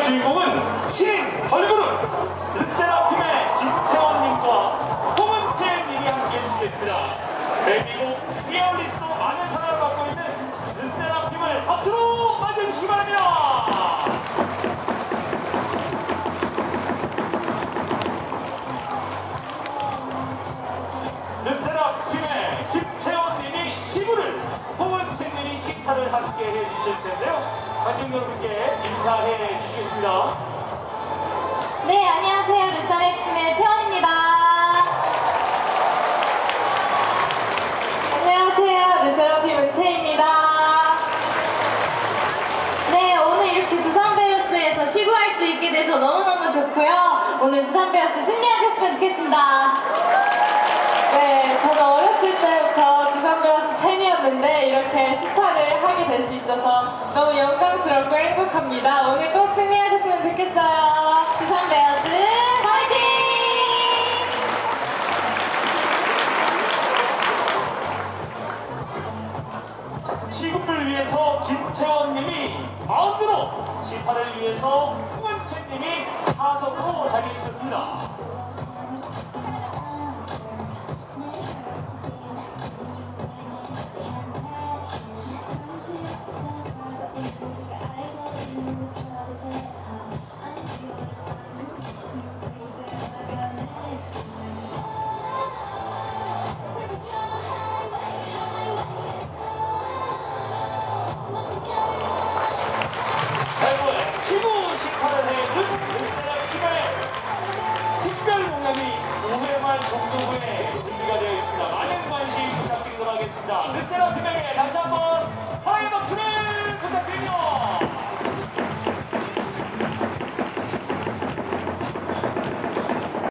주인공은 신인 걸그룹 르세라핌의 김채원님과 홍은채님이 함께 해주시겠습니다. 데뷔곡 리얼리스트로 많은 사랑을 받고 있는 르세라핌을 박수로 맞아주시기 바랍니다. 르세라핌의 김채원님이 시구를, 홍은채님이 식타를 함께 해주실 텐데요. 관중 여러분께 인사해 주시겠습니다. 네, 안녕하세요. 르세라핌의 채원입니다. 안녕하세요. 르세라핌 은채입니다. 네, 오늘 이렇게 두산베어스에서 시구할 수 있게 돼서 너무너무 좋고요. 오늘 두산베어스 승리하셨으면 좋겠습니다. 네, 저는 어렸을 때부터 두산베어스 팬이었는데 이렇게 스타를 하게 될 수 있어서 너무 영광스럽고 행복합니다. 오늘 꼭 승리하셨으면 좋겠어요. 두산베어스 파이팅! 시구를 위해서 김채원님이 마운드로, 시타를 위해서 홍은채님이 타석으로 자리해 주셨습니다.